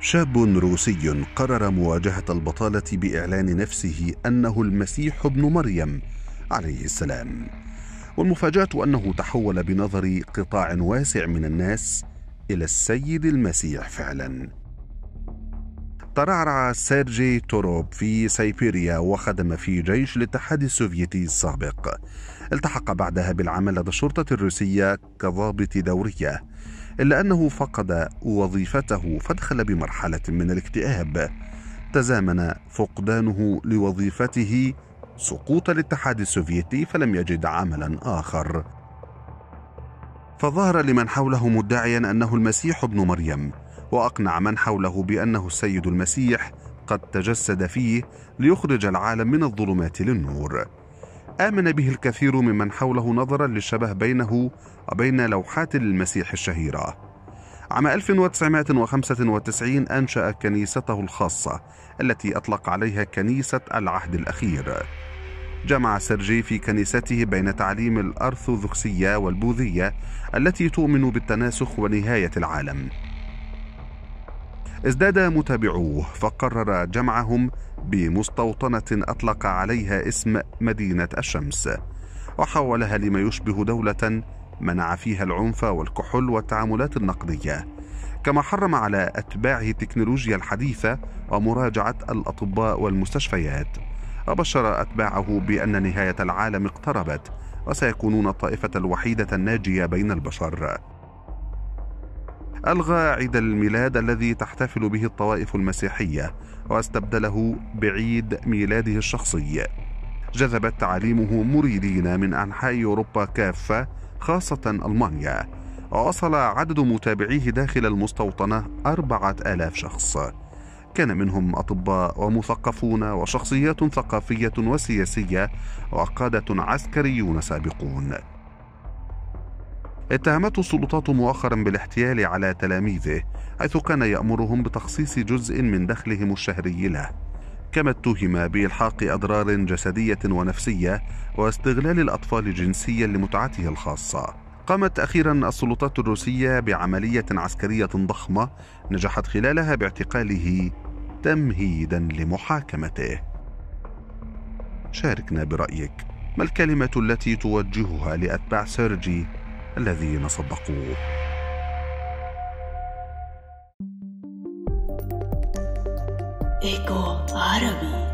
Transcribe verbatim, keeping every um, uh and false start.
شاب روسي قرر مواجهة البطالة بإعلان نفسه أنه المسيح ابن مريم عليه السلام. والمفاجأة أنه تحول بنظر قطاع واسع من الناس إلى السيد المسيح فعلا. ترعرع سيرجي توروب في سيبيريا وخدم في جيش الاتحاد السوفيتي السابق. التحق بعدها بالعمل لدى الشرطة الروسية كضابط دورية، إلا أنه فقد وظيفته فدخل بمرحلة من الاكتئاب. تزامن فقدانه لوظيفته سقوط الاتحاد السوفيتي فلم يجد عملا آخر، فظهر لمن حوله مدعيا أنه المسيح ابن مريم، وأقنع من حوله بأنه السيد المسيح قد تجسد فيه ليخرج العالم من الظلمات للنور. آمن به الكثير ممن حوله نظرا للشبه بينه وبين لوحات المسيح الشهيرة. عام ألف وتسعمائة وخمسة وتسعين أنشأ كنيسته الخاصة التي أطلق عليها كنيسة العهد الأخير. جمع سيرجي في كنيسته بين تعليم الأرثوذكسية والبوذية التي تؤمن بالتناسخ ونهاية العالم. ازداد متابعوه فقرر جمعهم بمستوطنة أطلق عليها اسم مدينة الشمس، وحولها لما يشبه دولة منع فيها العنف والكحول والتعاملات النقدية، كما حرم على أتباعه التكنولوجيا الحديثة ومراجعة الأطباء والمستشفيات، وبشر أتباعه بأن نهاية العالم اقتربت وسيكونون الطائفة الوحيدة الناجية بين البشر. ألغى عيد الميلاد الذي تحتفل به الطوائف المسيحية واستبدله بعيد ميلاده الشخصي. جذبت تعاليمه مريدين من أنحاء أوروبا كافة خاصة ألمانيا، ووصل عدد متابعيه داخل المستوطنة أربعة آلاف شخص، كان منهم أطباء ومثقفون وشخصيات ثقافية وسياسية وقادة عسكريون سابقون. اتهمته السلطات مؤخرا بالاحتيال على تلاميذه، حيث كان يأمرهم بتخصيص جزء من دخلهم الشهري له، كما اتهم بإلحاق أضرار جسدية ونفسية واستغلال الأطفال جنسيا لمتعته الخاصة. قامت أخيرا السلطات الروسية بعملية عسكرية ضخمة نجحت خلالها باعتقاله تمهيدا لمحاكمته. شاركنا برأيك، ما الكلمة التي توجهها لأتباع سيرجي الذين صدقوه؟ إيكو عربي.